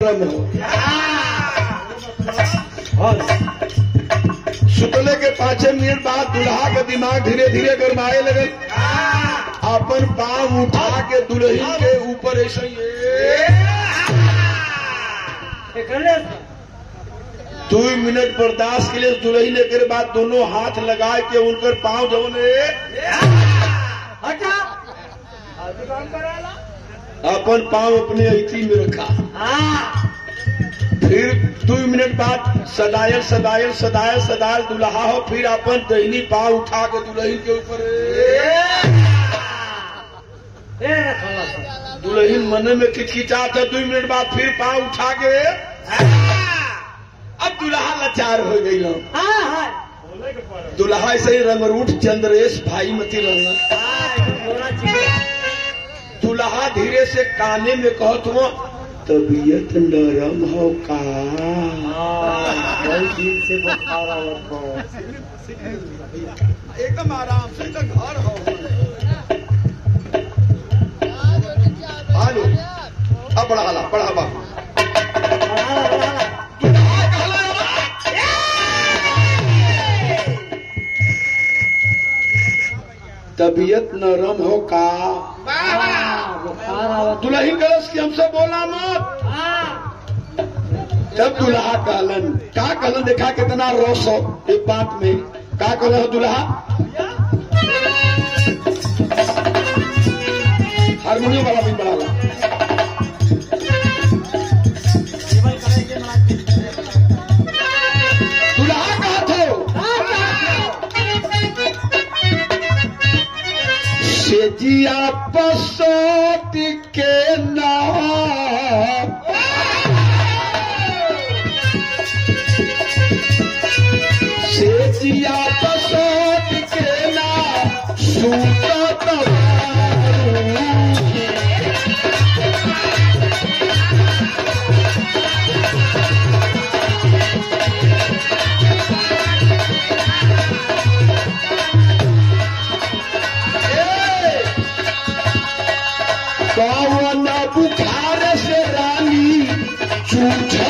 क्रम हो। सुतले के 5 मिनट बाद दुल्हा का दिमाग धीरे धीरे गरमाए लगे। अपन पांव उठा के दुल्हन के ऊपर ऐसे 2 मिनट बर्दाश्त के लिए दुल्हन के बाद दोनों हाथ लगा के उनकर पांव जो अपन पांव अपने ऐठी में रखा। फिर 2 मिनट बाद सदायल सदायल सदायल सदायल दुल्हा हो, फिर अपन दहिनी पांव उठा के दुल्हन के ऊपर दुल्हन मन में खिचखिचा था। 2 मिनट बाद फिर पांव उठा के अब दुल्हा लाचार हो गई। दुल्हा ऐसे ही रंगरूठ चंद्रेश भाई मती रहना। दुल्हा धीरे से काने में कहत हो तबीयत नरम हो का, दिन से बुखार आवत हो, एकदम आराम से तो घर हो। आलो अब बढ़ा बा तबीयत नरम हो का, दुल्हन कलश की हमसे बोला मत। जब दुल्हा कहलन का कहलन, देखा कितना रोष हो एक बात में। का कहलन दुल्हा, हारमोनियम वाला भी बढ़ा। दुल्हा कहा थो सेजिया पसोट के नाम, सेजिया पसोट के नाम सूत कौन बुखार से रानी झूठो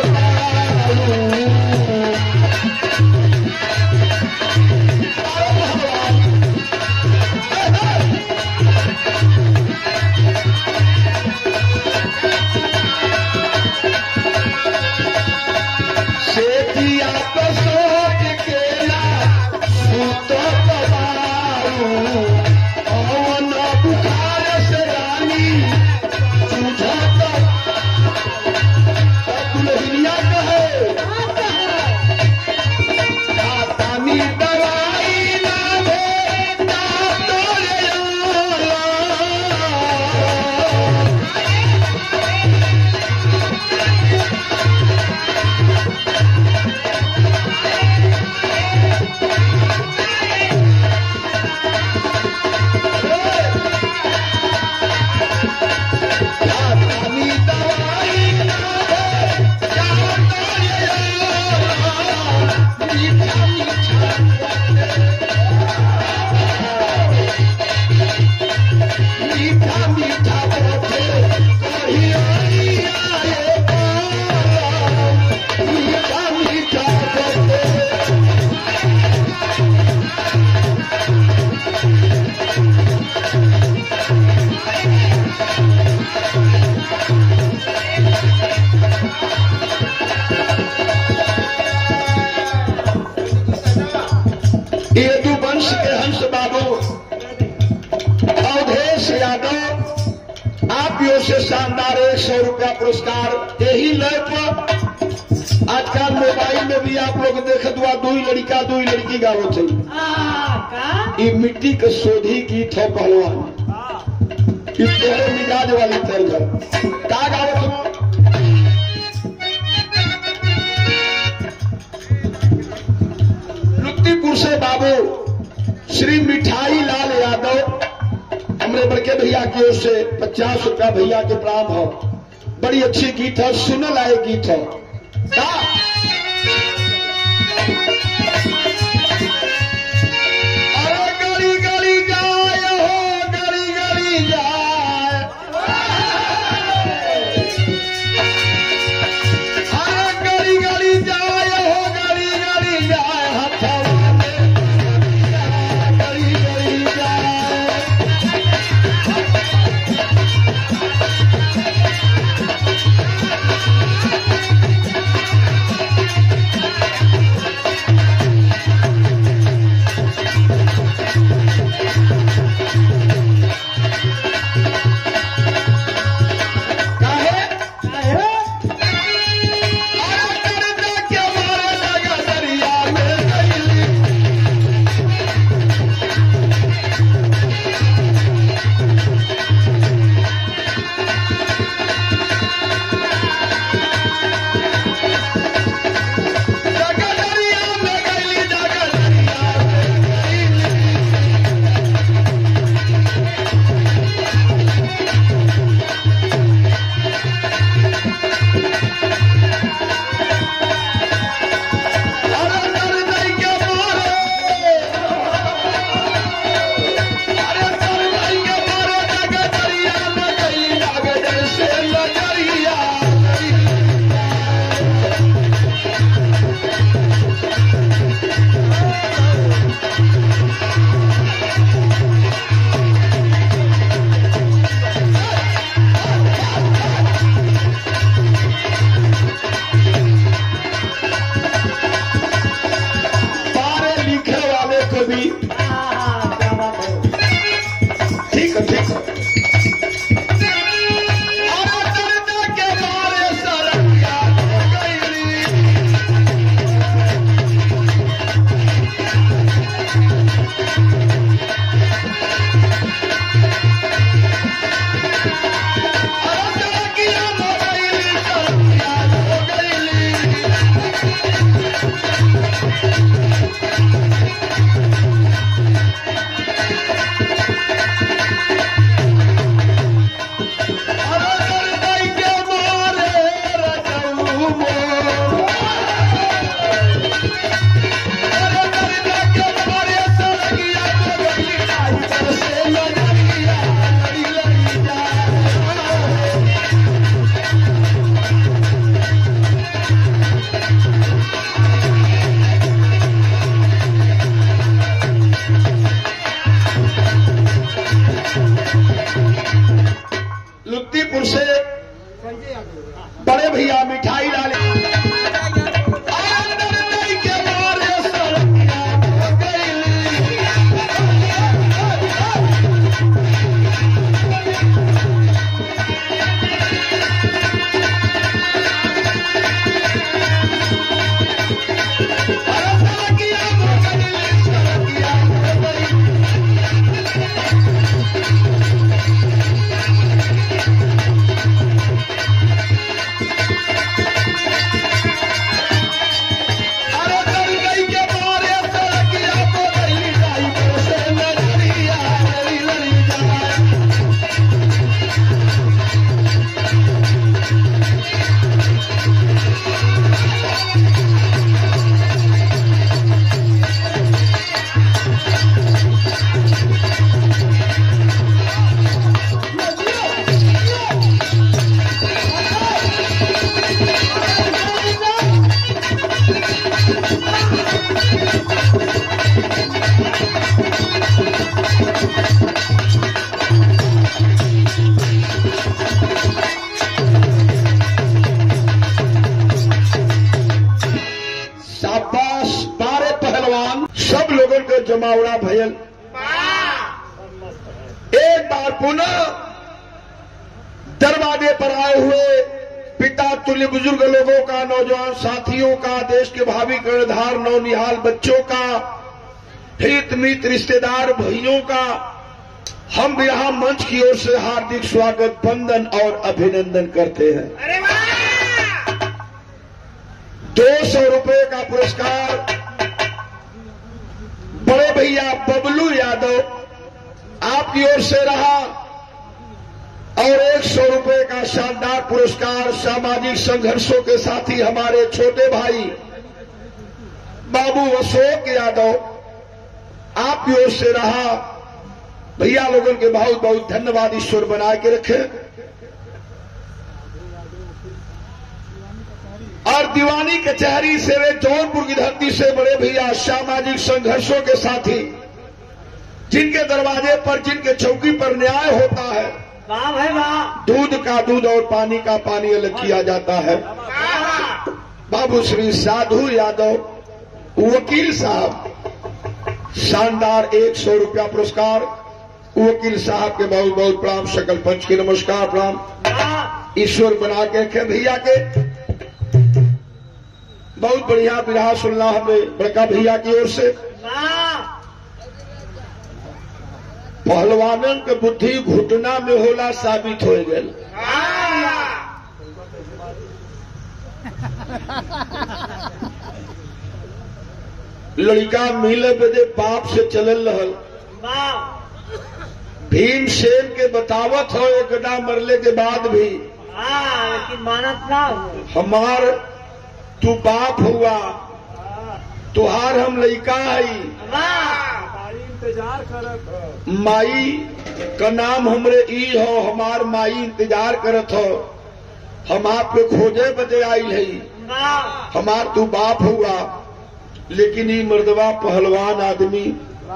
यदुवंश के हंस बाबू अवधेश यादव आप यो से शानदार 100 रुपया पुरस्कार। यही लय पर आजकल मोबाइल में भी आप लोग देखत हुआ 2 लड़का 2 लड़की गावो थे। ये मिट्टी के शोधी गीत हो पहलवान, तेरे मिजाज वाली तरह का गावो तुम। लुत्तीपुर से बाबू श्री मिठाई लाल यादव हमरे बड़के भैया की ओर से 50 रुपया भैया के प्राण हो। बड़ी अच्छी गीत है, सुनल आए गीत है। अरे गली गली जाए हो, गली गली जाए भैया मिठाई डाले अंदर नहीं के मारे सड़किया हो गई। जमावड़ा भयल एक बार पुनः दरवाजे पर आए हुए पिता तुल्य बुजुर्ग लोगों का, नौजवान साथियों का, देश के भावी कर्णधार नौनिहाल बच्चों का, हित मित्र रिश्तेदार भाइयों का हम यहाँ मंच की ओर से हार्दिक स्वागत, वंदन और अभिनंदन करते हैं। 200 रुपए का पुरस्कार बड़े भैया बबलू यादव आपकी ओर से रहा और 100 रुपए का शानदार पुरस्कार सामाजिक संघर्षों के साथी हमारे छोटे भाई बाबू अशोक यादव आपकी ओर से रहा। भैया लोगों के बहुत बहुत धन्यवाद, ईश्वर बना के रखे। और दीवानी कचहरी से वे जौनपुर की धरती से बड़े भैया सामाजिक संघर्षों के साथी जिनके दरवाजे पर, जिनके चौकी पर न्याय होता है, वाह भाई वाह, दूध का दूध और पानी का पानी अलग किया जाता है। बाबू श्री साधु यादव वकील साहब शानदार 100 रुपया पुरस्कार, वकील साहब के बहुत बहुत प्रणाम, सकल पंच की नमस्कार प्रणाम, ईश्वर बना के रखे। भैया के बहुत बढ़िया विरहा सुनना हमें बड़का भैया की ओर से। पहलवानन के बुद्धि घुटना में होला साबित हो गए। लड़का मिले बदे बाप से चलल रहल, भीमसेन के बतावत हो एक गड्ढा मरले के बाद भी लेकिन मानत ना हो। हमार तू बाप हुआ, तुहार हम लड़का है, इंतजार करत माई का नाम हमरे ई हो, हमार माई इंतजार करत हो, हम आपके खोजे बदे आई है, हमार तू बाप हुआ। लेकिन ई मर्दवा पहलवान आदमी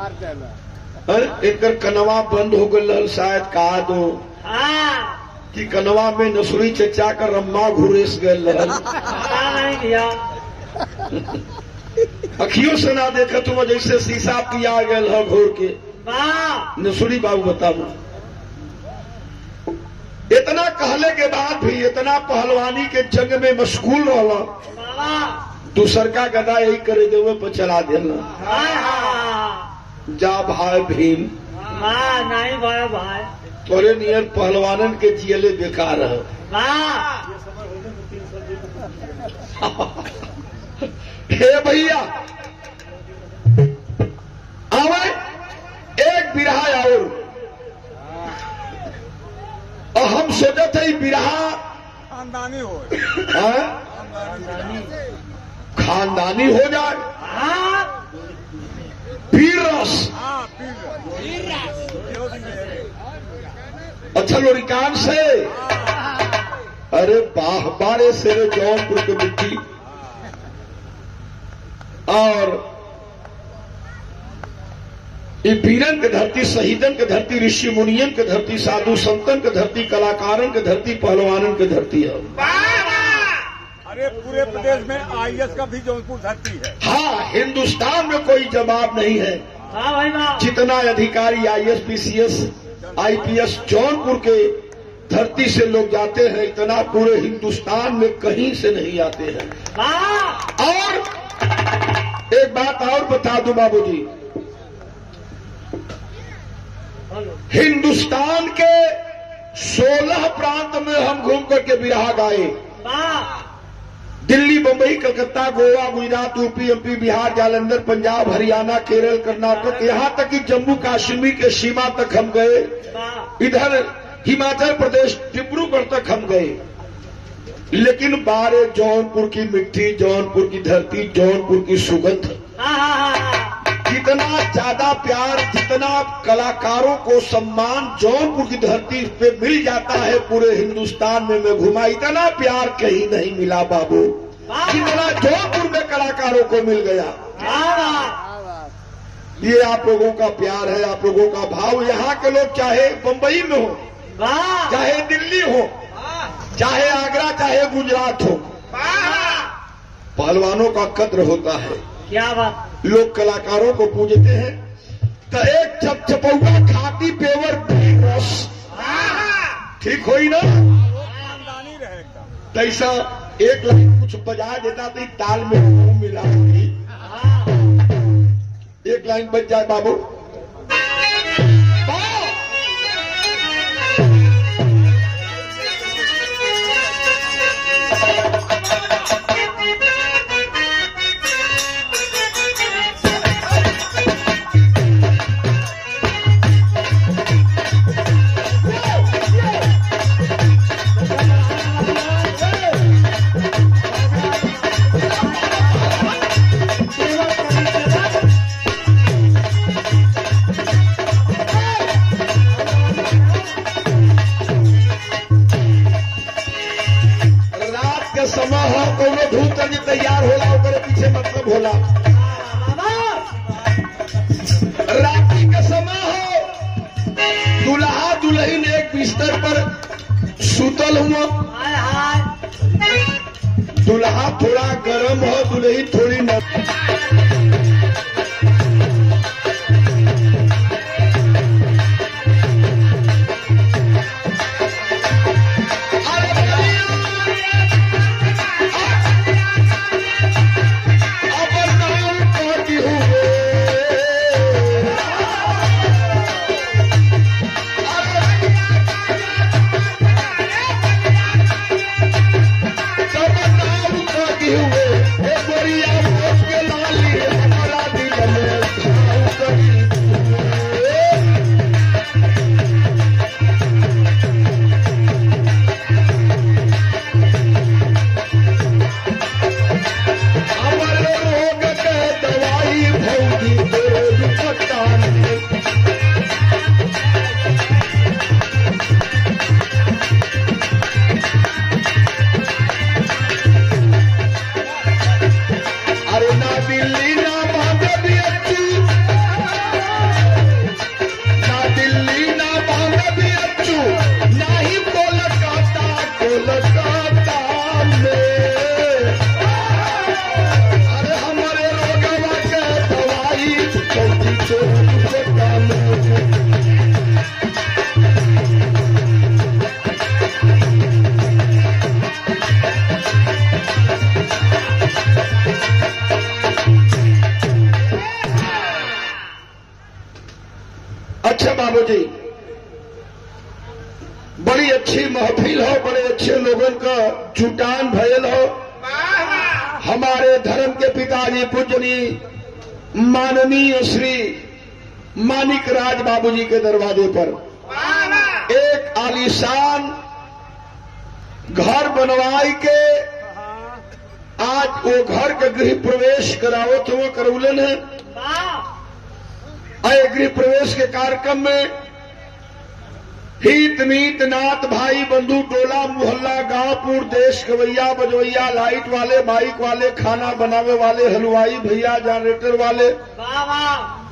एक कनवा बंद हो गल, शायद कहा दो कि कनवा में नसुरी चचा का रम्मा घुरेस गल, अखियों से ना देखा तुम जैसे शीशा पिया गल हो घोर के। नसुरी बाबू बताओ, इतना कहले के बाद भी इतना पहलवानी के जंग में मशगूल रहला, दूसर का गदा यही करे देवे पर चला देना। जा भाई भीम, नहीं भाई भाई, तोरे नियर पहलवानन के जियले बेकार है। हे भैया आवे एक बिरहा और हम सोचते ही बिरहा खानदानी हो, खानदानी हो जाए, पीर रस। अच्छा लोरिकान से, अरे बाह बारे से जौनपुर की मिट्टी और ये वीरन के धरती, शहीदन के धरती, ऋषि मुनियन के धरती, साधु संतन के धरती, कलाकारन के धरती, पहलवानन के धरती है। पूरे प्रदेश में IAS का भी जौनपुर धरती है। हाँ, हिंदुस्तान में कोई जवाब नहीं है। हाँ भाई वाह। जितना अधिकारी IAS, PCS, IPS जौनपुर के धरती से लोग जाते हैं, इतना पूरे हिंदुस्तान में कहीं से नहीं आते हैं। और एक बात और बता दूं बाबूजी, हिंदुस्तान के 16 प्रांत में हम घूम करके बिरहा गाए। दिल्ली, बंबई, कलकत्ता, गोवा, गुजरात, यूपी, MP, बिहार, जालंधर, पंजाब, हरियाणा, केरल, कर्नाटक, यहाँ तक कि जम्मू कश्मीर के सीमा तक हम गए। इधर हिमाचल प्रदेश, डिब्रूगढ़ तक हम गए। लेकिन बारे जौनपुर की मिट्टी, जौनपुर की धरती, जौनपुर की सुगंध, जितना ज्यादा प्यार, जितना कलाकारों को सम्मान जौनपुर की धरती पे मिल जाता है पूरे हिंदुस्तान में मैं घुमा, इतना प्यार कहीं नहीं मिला बाबू, जितना जौनपुर में कलाकारों को मिल गया। ये आप लोगों का प्यार है, आप लोगों का भाव। यहाँ के लोग चाहे बंबई में हो, चाहे दिल्ली हो, चाहे आगरा, चाहे गुजरात हो, पहलवानों का कद्र होता है। क्या बात। लोग कलाकारों को पूजते हैं। तो एक चपचपौआ खाती पेवर रस ठीक होई ना, खानदानी रहेगा। तैसा एक लाइन कुछ बजा देता तो ताल में मुंह मिला होगी। एक लाइन बज जाए बाबू, समय हो कोनो धूप कर तैयार होला, ओकरे पीछे मतलब होला। रात्रि का समय हो, दुल्हा दुल्हन एक बिस्तर पर सुतल हुआ, दुल्हा थोड़ा गर्म हो, दुल्हन थोड़ी नरम। अच्छा बाबूजी, बड़ी अच्छी महफिल हो, बड़े अच्छे लोगों का जुटान भयल हो। हमारे धर्म के पिताजी पूजनीय माननीय श्री मानिक राज बाबूजी के दरवाजे पर एक आलीशान घर बनवाई के आज वो घर के गृह प्रवेश करावत हुआ करौलन है। गृह प्रवेश के कार्यक्रम में हित मीत नात भाई बंधु टोला मोहल्ला गांवपुर देश गवैया बजवैया लाइट वाले माइक वाले खाना बनावे वाले हलवाई भैया जनरेटर वाले